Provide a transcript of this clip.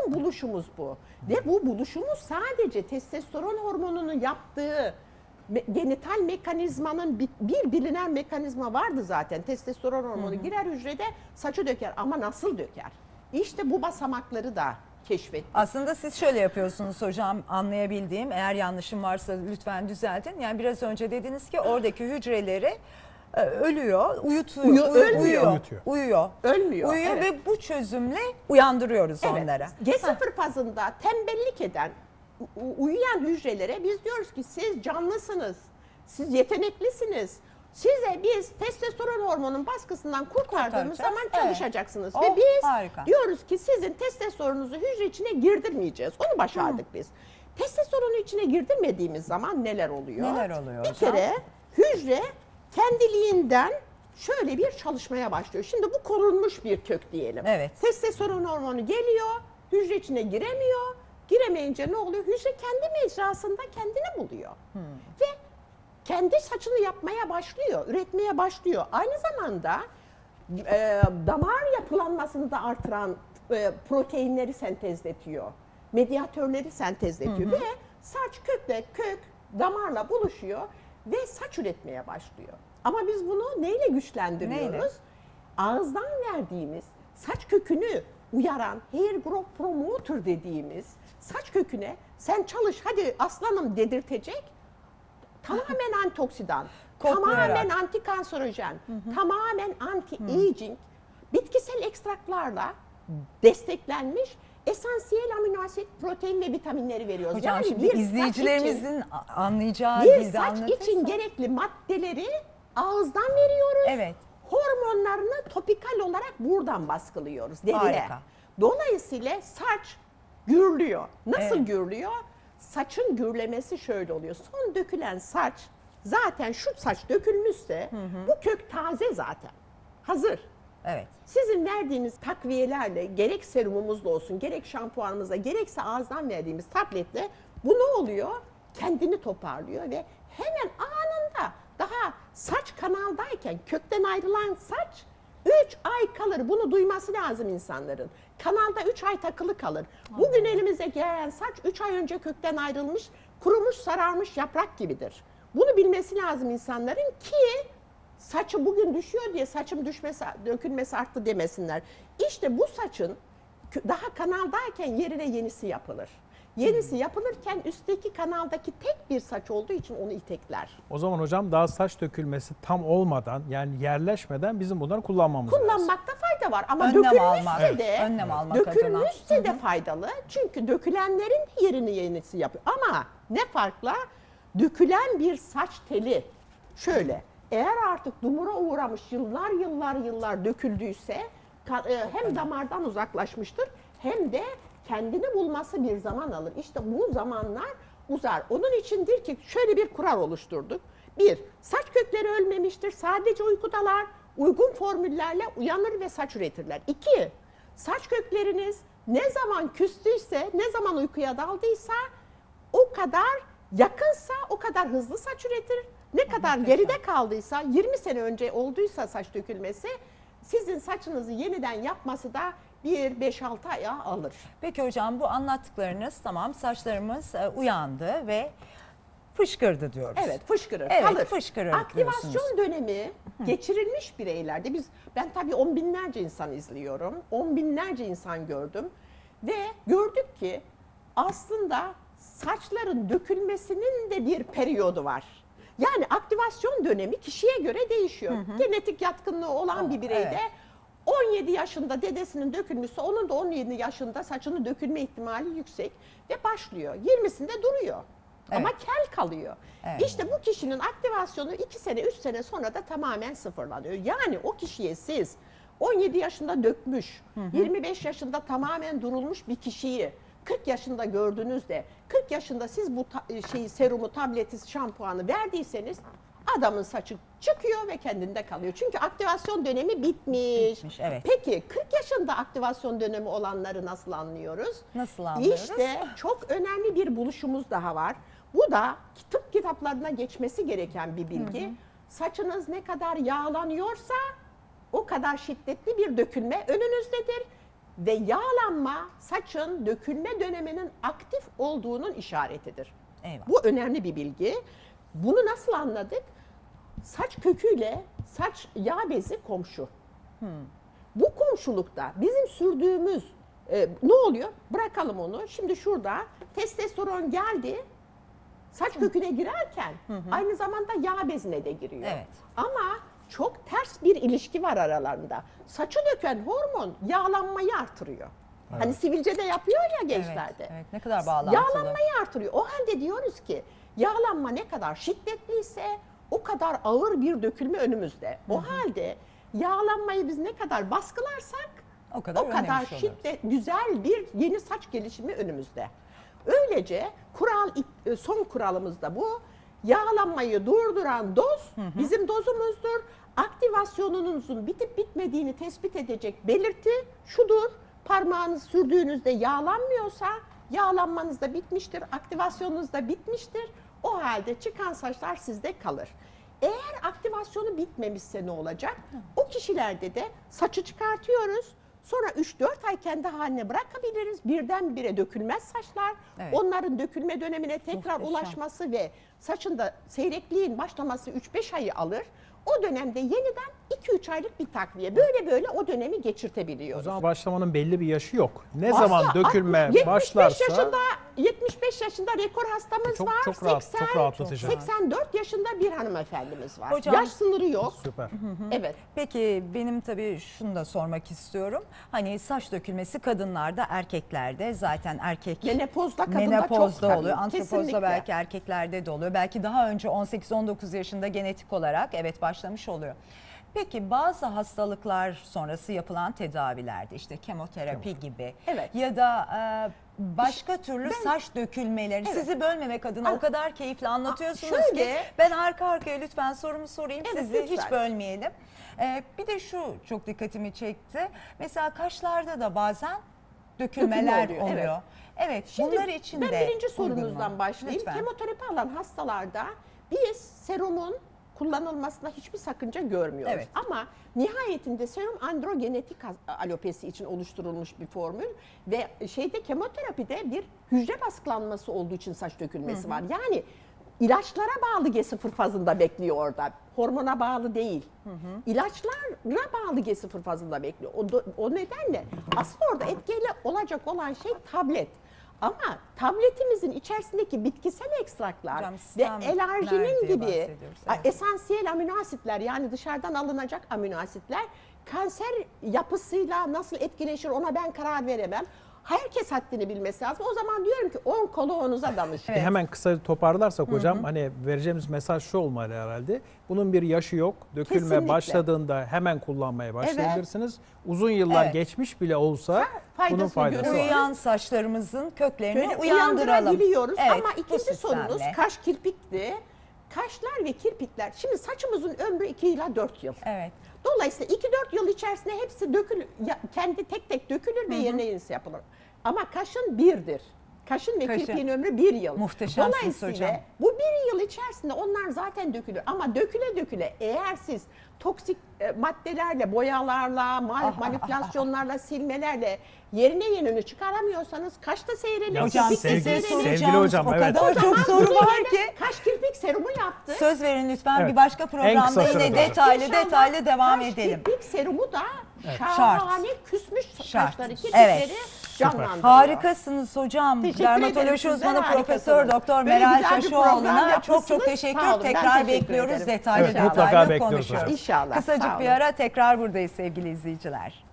Bizim buluşumuz bu. Ve bu buluşumuz sadece testosteron hormonunun yaptığı genital mekanizmanın bir bilinen mekanizma vardı zaten. Testosteron hormonu girer hücrede saçı döker ama nasıl döker? İşte bu basamakları da keşfettik. Aslında siz şöyle yapıyorsunuz hocam, anlayabildiğim, eğer yanlışım varsa lütfen düzeltin. Yani biraz önce dediniz ki oradaki hücreleri ölüyor, uyuyor. Ölmüyor. Evet. Ve bu çözümle uyandırıyoruz onları. G0 fazında tembellik eden, uyuyan hücrelere biz diyoruz ki siz canlısınız, siz yeteneklisiniz. Size biz testosteron hormonun baskısından kurtardığımız zaman çalışacaksınız. Ve biz diyoruz ki sizin testosteronunuzu hücre içine girdirmeyeceğiz. Onu başardık biz. Testosteronu içine girdirmediğimiz zaman neler oluyor? Neler oluyor Bir hocam? kere hücre kendiliğinden şöyle bir çalışmaya başlıyor. Şimdi bu korunmuş bir kök diyelim. Evet. Testosteron hormonu geliyor, hücre içine giremiyor. Giremeyince ne oluyor? Hücre kendi mecrasında kendini buluyor. Ve kendi saçını yapmaya başlıyor, üretmeye başlıyor. Aynı zamanda damar yapılanmasını da artıran proteinleri sentezletiyor. Medyatörleri sentezletiyor. Ve saç kök damarla buluşuyor ve saç üretmeye başlıyor. Ama biz bunu neyle güçlendiriyoruz? Neyle? Ağızdan verdiğimiz saç kökünü uyaran hair growth promoter dediğimiz saç köküne sen çalış hadi aslanım dedirtecek tamamen antioksidan, tamamen antikanserojen, tamamen anti-aging bitkisel ekstraklarla desteklenmiş esansiyel amino asit, protein ve vitaminleri veriyoruz. Hocam yani şimdi izleyicilerimizin anlayacağı bir dilde saç için gerekli maddeleri ağızdan veriyoruz. Evet. Hormonlarını topikal olarak buradan baskılıyoruz deriye. Harika. Dolayısıyla saç gürlüyor. Nasıl gürlüyor? Saçın gürlemesi şöyle oluyor. Son dökülen saç zaten şu saç dökülmüşse bu kök taze zaten. Hazır. Evet. Sizin verdiğiniz takviyelerle gerek serumumuzla olsun, gerek şampuanımızla, gerekse ağızdan verdiğimiz tabletle bu ne oluyor? Kendini toparlıyor ve hemen anında daha saç kanaldayken kökten ayrılan saç 3 ay kalır. Bunu duyması lazım insanların. Kanalda 3 ay takılı kalır. Bugün elimize gelen saç 3 ay önce kökten ayrılmış, kurumuş, sararmış yaprak gibidir. Bunu bilmesi lazım insanların ki saçı bugün düşüyor diye saçım düşmesi, dökülmesi arttı demesinler. İşte bu saçın daha kanaldayken yerine yenisi yapılır. Yenisi yapılırken üstteki kanaldaki tek bir saç olduğu için onu itekler. O zaman hocam daha saç dökülmesi tam olmadan yani yerleşmeden bizim bunları kullanmamız lazım. Kullanmakta fayda var ama Önlem dökülmüşse almak dökülmüşse de faydalı. Çünkü dökülenlerin yerini yenisi yapıyor. Ama ne farkla? Dökülen bir saç teli şöyle eğer artık dumura uğramış yıllar döküldüyse hem damardan uzaklaşmıştır hem de kendini bulması bir zaman alır. İşte bu zamanlar uzar. Onun içindir ki şöyle bir kural oluşturduk. 1. Saç kökleri ölmemiştir. Sadece uykudalar. Uygun formüllerle uyanır ve saç üretirler. 2. Saç kökleriniz ne zaman küstüyse, ne zaman uykuya daldıysa o kadar yakınsa o kadar hızlı saç üretir. Ne kadar geride kaldıysa, 20 sene önce olduysa saç dökülmesi, sizin saçınızı yeniden yapması da 5-6 aya alır. Peki hocam bu anlattıklarınız tamam, saçlarımız uyandı ve fışkırdı diyoruz. Evet, fışkırır, evet, kalır. Fışkırır aktivasyon diyorsunuz. dönemi geçirilmiş bireylerde ben tabii 10 binlerce insan izliyorum. 10 binlerce insan gördüm ve gördük ki aslında saçların dökülmesinin de bir periyodu var. Yani aktivasyon dönemi kişiye göre değişiyor. Genetik yatkınlığı olan bir bireyde 17 yaşında dedesinin dökülmüşse onun da 17 yaşında saçının dökülme ihtimali yüksek ve başlıyor. 20'sinde duruyor. Ama kel kalıyor. İşte bu kişinin aktivasyonu 2 sene 3 sene sonra da tamamen sıfırlanıyor. Yani o kişiye siz 17 yaşında dökmüş, 25 yaşında tamamen durulmuş bir kişiyi 40 yaşında gördüğünüzde 40 yaşında siz bu serumu, tableti, şampuanı verdiyseniz adamın saçı çıkıyor ve kendinde kalıyor. Çünkü aktivasyon dönemi bitmiş. Evet. Peki 40 yaşında aktivasyon dönemi olanları nasıl anlıyoruz? Nasıl anlıyoruz? İşte çok önemli bir buluşumuz daha var. Bu da tıp kitaplarına geçmesi gereken bir bilgi. Saçınız ne kadar yağlanıyorsa o kadar şiddetli bir dökülme önünüzdedir. Ve yağlanma saçın dökülme döneminin aktif olduğunun işaretidir. Eyvallah. Bu önemli bir bilgi. Bunu nasıl anladık? Saç köküyle saç yağ bezi komşu. Bu komşulukta bizim sürdüğümüz ne oluyor? Bırakalım onu. Şimdi şurada testosteron geldi. Saç köküne girerken aynı zamanda yağ bezine de giriyor. Evet. Ama çok ters bir ilişki var aralarında. Saçı döken hormon yağlanmayı artırıyor. Hani sivilce de yapıyor ya gençlerde. Evet, evet. Ne kadar bağlantılı. Yağlanmayı artırıyor. O halde diyoruz ki yağlanma ne kadar şiddetliyse o kadar ağır bir dökülme önümüzde. O halde yağlanmayı biz ne kadar baskılarsak O kadar önlemiş oluyoruz. güzel bir yeni saç gelişimi önümüzde. Öylece son kuralımız da bu. Yağlanmayı durduran doz bizim dozumuzdur. Aktivasyonunuzun bitip bitmediğini tespit edecek belirti şudur. Parmağınız sürdüğünüzde yağlanmıyorsa yağlanmanız da bitmiştir, aktivasyonunuz da bitmiştir. O halde çıkan saçlar sizde kalır. Eğer aktivasyonu bitmemişse ne olacak? O kişilerde de saçı çıkartıyoruz. Sonra 3-4 ay kendi haline bırakabiliriz. Birdenbire dökülmez saçlar. Evet. Onların dökülme dönemine tekrar Muhteşem. ulaşması ve saçında seyrekliğin başlaması 3-5 ayı alır. O dönemde yeniden 2-3 aylık bir takviye. Böyle o dönemi O geçirtebiliyoruz. zaman başlamanın belli bir yaşı yok. Ne Asla, zaman dökülme 75 başlarsa yaşında 75 yaşında rekor hastamız Çok- var. çok rahat- 80, çok rahatlatıcı. 84 yaşında bir hanımefendimiz var. Hocam- Yaş sınırı yok. süper. Evet. Peki benim tabii şunu da sormak istiyorum. Hani saç dökülmesi kadınlarda, erkeklerde zaten Menopozda kadında çok menopozda tabii, oluyor. Antropozda kesinlikle. belki erkeklerde de oluyor. Belki daha önce 18-19 yaşında genetik olarak evet başlamış oluyor. Peki bazı hastalıklar sonrası yapılan tedavilerde işte kemoterapi gibi Evet. ya da başka türlü saç dökülmeleri Evet. sizi bölmemek adına o kadar keyifli anlatıyorsunuz ki şöyle- ben arka arkaya lütfen sorumu sorayım Evet, sizi hiç lütfen. bölmeyelim. Bir de şu çok dikkatimi çekti. Mesela kaşlarda da bazen dökülmeler Dökülme oluyor. oluyor, Evet. Şimdi bunlar için ben de birinci uygun mu? sorunuzdan başlayayım. Lütfen. Kemoterapi alan hastalarda biz serumun kullanılmasına hiçbir sakınca görmüyoruz. Evet. Ama nihayetinde serum androgenetik alopesi için oluşturulmuş bir formül ve kemoterapide bir hücre baskılanması olduğu için saç dökülmesi var. Yani ilaçlara bağlı G0 fazında bekliyor orada. Hormona bağlı değil. İlaçlara bağlı G0 fazında bekliyor. O nedenle aslında orada etkili olacak olan şey tablet. Ama tabletimizin içerisindeki bitkisel ekstraklar Hocam, ve stemler elarjinin diye gibi bahsediyoruz, evet. esansiyel amino asitler yani dışarıdan alınacak amino asitler kanser yapısıyla nasıl etkileşir ona ben karar veremem. Herkes haddini bilmesi lazım. O zaman diyorum ki onkoloğunuza danışın. Hemen kısa toparlarsak hocam hani vereceğimiz mesaj şu olmalı herhalde. Bunun bir yaşı yok. Dökülme Kesinlikle. başladığında hemen kullanmaya başlayabilirsiniz. Uzun yıllar Evet. geçmiş bile olsa faydasını bunun faydası görüyoruz. var. Uyuyan saçlarımızın köklerini Şöyle uyandıralım. uyandırabiliyoruz. Evet, Ama bu ikinci sorunuz sistemle. kaş kirpikti. Kaşlar ve kirpikler. Şimdi saçımızın ömrü 2 ila 4 yıl. Evet. Dolayısıyla 2-4 yıl içerisinde hepsi kendi tek tek dökülür ve yerine yenisi yapılır. Ama kaşın birdir. Kaşın ve Kaşın. kirpiğin ömrü 1 yıl. Muhteşemsiniz Dolayısıyla hocam. bu 1 yıl içerisinde onlar zaten dökülür. Ama döküle eğer siz toksik maddelerle, boyalarla, manipülasyonlarla, silmelerle yerine yenini çıkaramıyorsanız kaşta seyreliyor. Hocam kirpik de size seyreliyor. sevgili soracağım. hocam, O evet. kadar çok soru Bunun var yerine ki. kaş kirpik serumu yaptı. Söz verin lütfen Evet. bir başka En programda kısa yine sürede. detaylı İnşallah devam kaş edelim. kirpik serumu da Şart. şahane küsmüş Şart. kaşları, kirpikleri Evet. canlandırıyor. Harikasınız hocam. Teşekkür ederim. Dermatoloji Sizler uzmanı Profesör harikasınız. Doktor Böyle Meral güzel bir Şaşoğlu'na program çok yapmışsınız. teşekkür. Sağ olun, ben Tekrar teşekkür bekliyoruz. ederim. Detaylı Evet, mutlaka detaylı bekliyoruz konuşuyoruz. hocam. İnşallah. Kısacık Sağ bir olun. ara tekrar buradayız sevgili izleyiciler.